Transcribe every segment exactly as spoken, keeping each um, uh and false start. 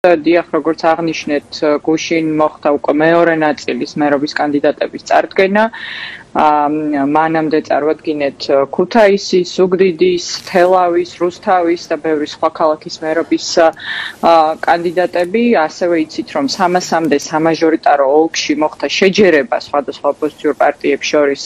დიახ, როგორც აღნიშნეთ, გუშინ მოხდა უკვე მეორე ნაწილის მერობის კანდიდატების წარდგენა. მანამდე წარვადგინეთ ქუთაისის, ზუგდიდის, თელავის, რუსთავის და ბევრი სხვა ქალაქის მერობის კანდიდატები. ასევე იცით, რომ სამასამდე სამაჟორიტარო ოლქში მოხდა შეჯერება სხვადასხვა ოპოზიციურ პარტიებს შორის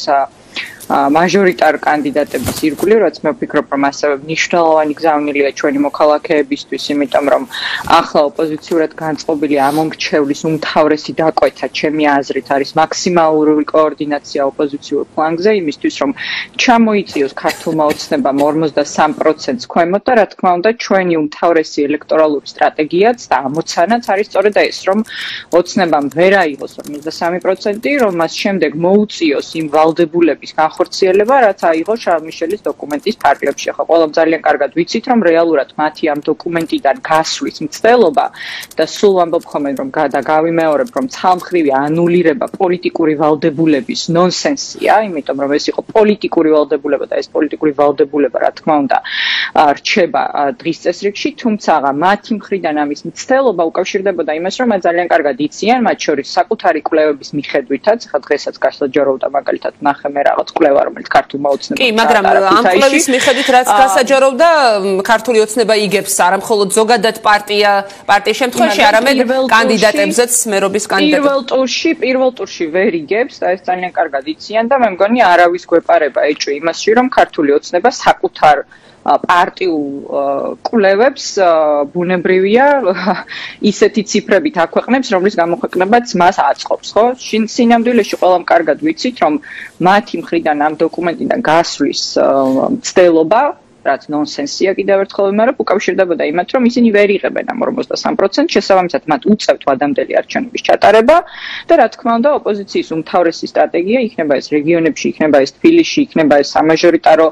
მაჟორიტარ კანდიდატების ირგვლივ, რაც მე ვფიქრობ, რომ ასევე მნიშვნელოვანი გზავნილია ჩვენი მოქალაქეებისთვის, იმიტომ რომ ახლა ოპოზიციურად განწყობილი ამომრჩევლის უმთავრესი დაკვეთა, ჩემი აზრით, არის მაქსიმალური კოორდინაცია ოპოზიციურ ფლანგზე, იმისთვის, რომ ჩამოიწიოს ქართულმა ოცნებამ ორმოცდასამ პროცენტს ქვემოთ და რა თქმა უნდა, ჩვენი უმთავრესი ელექტორალური სტრატეგიაც და ამოცანაც არის სწორედ ეს, რომ ოცნებამ ვერ აიღოს ორმოცდასამი პროცენტი, რომ მას შემდეგ მოუწიოს იმ ვალდებულების ხორციელება, რაც აიღო შარლ მიშელის დოკუმენტის ფარგლებში. ახლა ყველამ ძალიან კარგად ვიცით, რომ რეალურად მათი ამ დოკუმენტიდან გასვლის მცდელობა და სულ ვამბობ ხოლმე, რომ და გავიმეორებ, რომ ცალმხრივი ანულირება პოლიტიკური ვალდებულების ნონსენსია, იმიტომ რომ ეს იყო პოლიტიკური ვალდებულება და ეს პოლიტიკური ვალდებულება, რა თქმა უნდა, რჩება დღის წესრიგში, თუმცა მათი მხრიდან ამის მცდელობა უკავშირდებოდა იმას, რომ მათ ძალიან კარგად იციან, მათ შორის საკუთარი კვლევების მიხედვითაც, ახლა დღესაც გასაჯაროვდა მაგალითად ნახე მე რაღაც კვლევა, რომელიც ქართულმა ოცნებამ. კი, მაგრამ ამ კვლევის მიხედვით რაც გასაჯაროვდა, ქართული ოცნება იგებს არა მხოლოდ ზოგადად პარტია, პარტიის შემთხვევაში, არამედ კანდიდატებზეც, მერობის კანდიდატებს. პირველ ტურში, პირველ ტურში ვერ იგებს და ეს ძალიან კარგად იციან და მე მგონი არავის გვეპარება ეჭვი იმასში, რომ ქართული ოცნება საკუთარ პარტიულ კვლევებს ბუნებრივია ისეთი ციფრებით აქვეყნებს, რომლის გამოქვეყნებაც მას აწყობს, ხო? სინამდვილეში ყველამ კარგად ვიცით, რომ მათი მხრიდან ამ დოკუმენტიდან გასვლის მცდელობა, რაც ნონსენსია კიდევ ერთხელ ვიმეორებ, უკავშირდებოდა იმათ, რომ ისინი ვერ იღებენ ამ ორმოცდასამ პროცენტს, შესაბამისად მათ უწევთ ვადამდელი არჩევნების ჩატარება და რა თქმა უნდა, ოპოზიციის უმთავრესი სტრატეგია იქნება ეს რეგიონებში, იქნება ეს თბილისში, იქნება ეს სამაჟორიტარო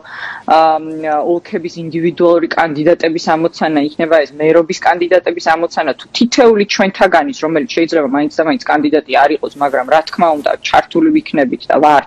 ოლქების ინდივიდუალური კანდიდატების ამოცანა, იქნება ეს მერობის კანდიდატების ამოცანა, თუ თითეული ჩვენთაგანის, რომელიც შეიძლება მაინც და მაინც კანდიდატი არ იყოს, მაგრამ რა თქმა უნდა, ჩართული ვიქნებით და ვართ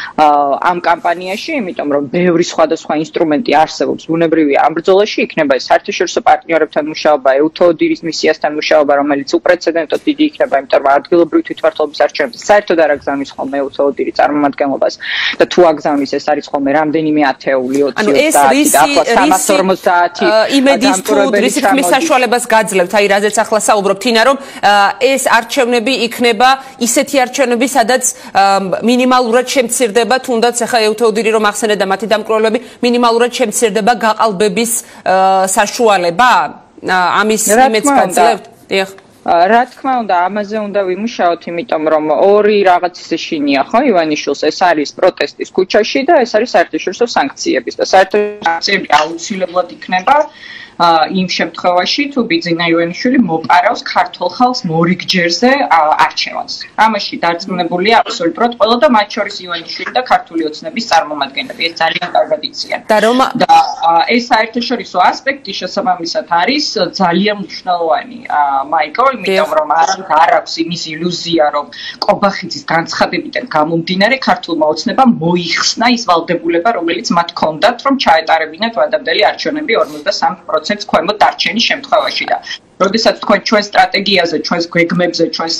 ამ კამპანიაში, იმიტომ რომ ბევრი სხვადასხვა ინსტრუმენტი არსებობს ბუნებრივია ამ ბრძოლაში, იქნება ეს საერთაშორისო პარტნიორებთან მუშაობა, ეუთოოდირის მისიასთან მუშაობა, რომელიც უპრეცედენტოდ დიდი იქნება, იმიტომ რომ ადგილობრივი თვითმმართველობის არჩევნებზე საერთოდ არ აგზავნის ხოლმე ეუთოოდირი წარმომადგენლობას და თუ აგზავნის, ეს არის ხოლმე რამდენიმე ათეული, ოცი, ოცდაათი და ახლა სამას ორმოცდაათი იმედის თუ რისი თქმის საშუალებას გაძლევთ, აი რაზეც ახლა საუბრობ, თინა, რომ ეს არჩევნები იქნება ისეთი არჩევნები, სადაც მინიმალურად შემცირდება, თუნდაც ახლა ეუთოოდირი რომ ახსენეთ და მათი დამკვლევები მინიმალურად შემცირდება გაყალბების საშუალება ამის იმედს გაძლევთ? დიახ. რა თქმა უნდა, ამაზე უნდა ვიმუშაოთ, იმიტომ რომ ორი რაღაც ისე შინია, ხო, ივანიშვილს, ეს არის პროტესტის ქუჩაში და ეს არის საერთაშორისო სანქციების და საერთაშორისო სანქციები აუცილებლად იქნება იმ შემთხვევაში, თუ ბიძინა ივანიშვილი მოპარავს ქართულ ხალხს მორიგჯერზე არჩევანს. ამაში დარწმუნებულია აბსოლუტურად ყველა და მათ შორის ივანიშვილი და ქართული ოცნების წარმომადგენლები. ეს ძალიან კარგად იციან. და რომ და ეს საერთაშორისო ასპექტი შესაბამისად არის ძალიან მნიშვნელოვანი, მაიკო, იმიტომ რომ არ აქვს იმის ილუზია, რომ ყობახიძის განცხადებიდან გამომდინარე ქართულმა ოცნებამ მოიხსნა ის ვალდებულება, რომელიც მათ ჰქონდათ, რომ ჩაეტარებინათ ვადამდელი არჩევნები ორმოცდასამ პროცენტს ქვემოთ დარჩენის შემთხვევაში და როდესაც თქვენ ჩვენ სტრატეგიაზე, ჩვენს გვეგმებზე, ჩვენს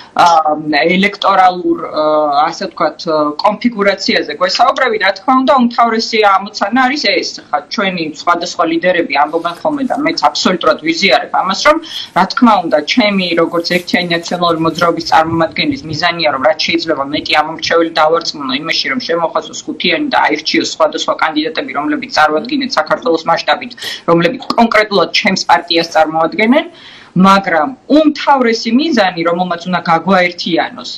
ელექტორალურ, ასე ვთქვათ, კონფიგურაციაზე გვესაუბრებით, რა თქმა უნდა, უმთავრესი ამოცანა არის ეს. ხა ჩვენი სხვადასხვა ლიდერები ამბობენ ხოლმე და მეც აბსოლუტურად ვიზიარებ ამას, რომ რა თქმა უნდა, ჩემი როგორც ერთიანი ნაციონალური მოძრაობის წარმომადგენლის მიზანია, რომ რაც შეიძლება მეტი ამომრჩეველი დავარწმუნო იმაში, რომ შემოხაზოს ხუთიანი და აირჩიოს სხვადასხვა კანდიდატები, რომლებიც წარმოადგენენ საქართველოს მასშტაბით, რომლებიც კონკრეტულად ჩემს პარტიას წარმოადგენენ. მაგრამ უმთავრესი მიზანი, რომელმაც უნდა გაგვაერთიანოს,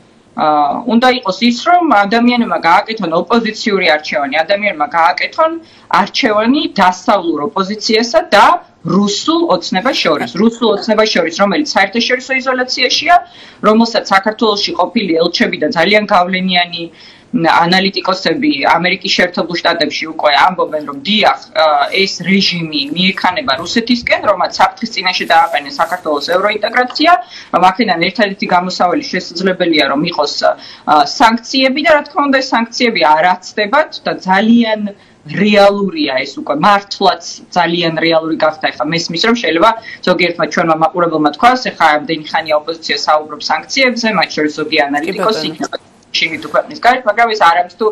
უნდა იყოს ის, რომ ადამიანებმა გააკეთონ ოპოზიციური არჩევანი, ადამიანებმა გააკეთონ არჩევანი დასავლურ ოპოზიციასა და რუსულ ოცნებას შორის, რუსულ ოცნებას შორის, რომელიც საერთაშორისო იზოლაციაშია, რომელსაც საქართველოში ყოფილი ელჩები და ძალიან გავლენიანი ანალიტიკოსები ამერიკის შეერთებულ შტატებში უკვე ამბობენ, რომ დიახ, ეს რეჟიმი მიექანება რუსეთისკენ, რომაც საფრთხის წინაშე დააყენეს საქართველოს ევროინტეგრაცია, რომ აქედან ერთადერთი გამოსავალი შესაძლებელია, რომ იყოს სანქციები და რა თქმა უნდა, ეს სანქციები არ აცდებათ და ძალიან რეალურია ეს უკვე მართლაც ძალიან რეალური გახდა. ეხლა მესმის რომ შეიძლება ზოგიერთმა ჩვენმა მაყურებელმა თქვას, ეხლა ამდენი ხანია ოპოზიცია საუბრობს სანქციებზე, მათ შორის ზოგი ანალიტიკოსი იქნება შიმით ქვეყნის გარეთ, მაგრამ ეს არამც თუ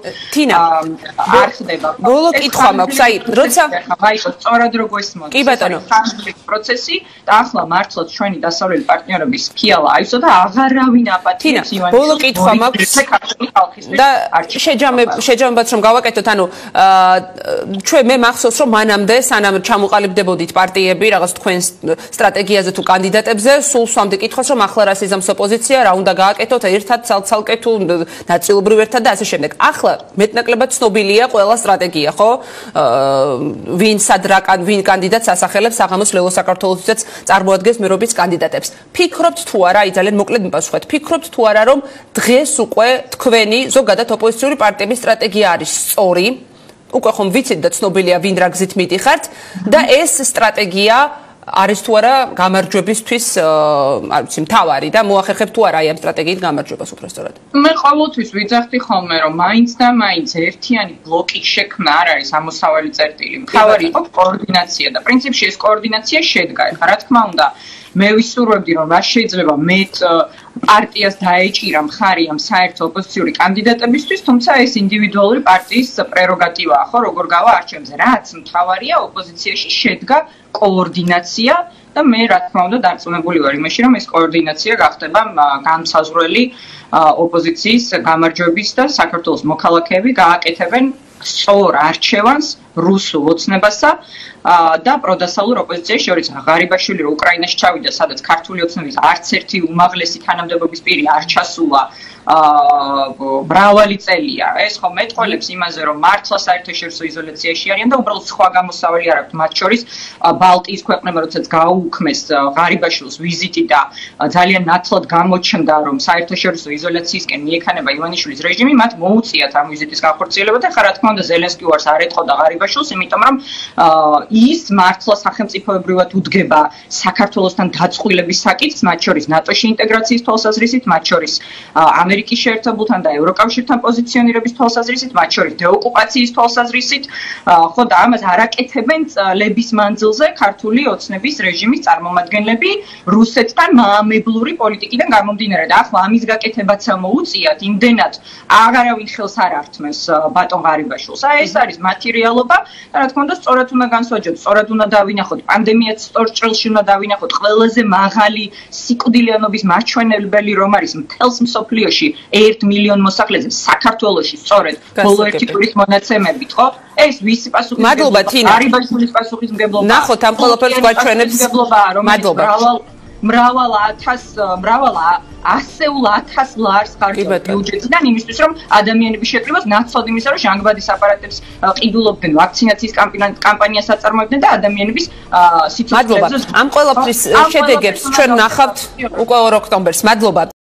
არ ხდება. ბოლო კითხვა მაქვს, აი, როცა მაიო სწორად რო გვესმოდა. კი ბატონო. პროცესი და ახლა მართლაც ჩვენი დასავლელი პარტნიორების ფიალა აისო და აღარავინ აპატიებს ივანიშვილს. ბოლო კითხვა მაქვს და შეჯამებაც რომ გავაკეთოთ, ანუ ჩვენ მე მახსოვს რომ მანამდე სანამ ჩამოყალიბდებოდით პარტიები რაღაც თქვენ სტრატეგიაზე თუ კანდიდატებზე, სულ სვამდი კითხვას რომ ახლა რა სიზამს ოპოზიცია, რა უნდა გააკეთოთ ერთად ცალ-ცალკე თუ ნაწილობრივ ერთად და ასე შემდეგ. ახლა მეტნაკლებად ცნობილია ყველა სტრატეგია, ხო? ვინ სადრაკან, ვინ კანდიდატს ასახელებს საღამოს ლელო საქართველოსაც წარმოადგენს მერობის კანდიდატებს. ფიქრობთ თუ არა, აი ძალიან მოკლედ მიპასუხეთ. ფიქრობთ თუ არა რომ დღეს უკვე თქვენი ზოგადად ოპოზიციური პარტიების სტრატეგია არის სწორი? უკვე ხომ ვიცით და ცნობილია ვინ რა გზით მიდიხართ და ეს სტრატეგია არის თუ არა გამარჯვებისთვის, არ ვიცი, მთავარი და მოახერხებ თუ არა აი ამ სტრატეგიით გამარჯვებას უბრალოდ. მე ყოველთვის ვიძახდი ხოლმე რომ მაინც და მაინც ერთიანი ბლოკი შექმნა არ არის ამოსავალი წერტილი. მთავარი იყო კოორდინაცია და პრინციპში ეს კოორდინაცია შედგა. ეხლა რა თქმა უნდა მე ვისურვებდი რომ რა შეიძლება მეტ პარტიას დაეჭირა მხარი ამ საერთო ოპოზიციური კანდიდატებისთვის, თუმცა ეს ინდივიდუალური პარტიის პრეროგატივაა, ხო, როგორ გავა არჩევნებზე. რაც მთავარია ოპოზიციაში შედგა კოორდინაცია და მე რა თქმა უნდა დარწმუნებული ვარ იმაში, რომ ეს კოორდინაცია გახდება განმსაზღვრელი ოპოზიციის გამარჯვების და საქართველოს მოქალაქეები გააკეთებენ სწორ არჩევანს რუსულ ოცნებასა და პროდასალურ ოპოზიციაში შორის. ღარიბაშვილი რო უკრაინაში ჩავიდა, სადაც ქართული ოცნების არც ერთი უმაღლესი თანამდებობის პირი არ ჩასულა მრავალი წელია. ეს ხო მეტყველებს იმაზე, რომ მართლა საერთაშორისო იზოლაციაში არიან და უბრალოდ სხვა გამოსავალი არ აქვთ. მათ შორის ბალტიის ქვეყნებმა როდესაც გაუქმეს ღარიბაშვილის ვიზიტი და ძალიან ნათლად გამოჩნდა, რომ საერთაშორისო იზოლაციისკენ მიექანება ივანიშვილის რეჟიმი, მათ მოუწიათ ამ ვიზიტის განხორციელება და ხა რა თქმა უნდა ზელენსკი უარს არ ეთხოვდა ღარიბაშვილს, იმიტომ რომ ის მართლა სახელმწიფოებრივად უდგება საქართველოსთან დაწყვილების საკითხს, მათ შორის ნატოში ინტეგრაციის თვალსაზრისით, მათ შორის ამერიკის შეერთებულთან და ევროკავშირთან პოზიციონირების თვალსაზრისით, მათ შორის დეოკუპაციის თვალსაზრისით, ხო და ამას არაკეთებენ წლების მანძილზე ქართული ოცნების რეჟიმის წარმომადგენლები რუსეთთან მაამებლური პოლიტიკიდან გამომდინარე და ახლა ამის გაკეთებაც მოუწიათ, იმდენად აღარავინ ხელს არ ართმევს ბატონ ღარიბაშვილს. აი ეს არის მათი რეალობა და რა თქმა უნდა სწორად უნდა განსვაჯოთ, სწორად უნდა დავინახოთ, პანდემიაც სწორ ჭრილში უნდა დავინახოთ, ყველაზე მაღალი სიკვდილიანობის მაჩვენებელი რომ არის მთელს მსოფლიოში ერთ მილიონ მოსახლეზე საქართველოში სწორედ ბოლო ერთი კვირის მონაცემებით, ხო? ეს ვისი პასუხისმგებლობა? მადლობა თინა. ღარიბაშვილის პასუხისმგებლობა. ნახოთ ამ ყველაფერს გვაჩვენებს. მადლობა. მრავალ ათას, მრავალ ასეულ ათას ლარს ხარჯავთ ბიუჯეტიდან იმისთვის, რომ ადამიანები შეკრიბოს ნაცვლად იმისა, რომ ჟანგბადის აპარატებს ყიდულობდნენ, ვაქცინაციის კამპანიას აწარმოებდნენ და ადამიანების სიცოცხლეზე. მადლობა. ამ ყველაფრის შედეგებს ჩვენ ნახავთ უკვე ორ ოქტომბერს. მადლობა.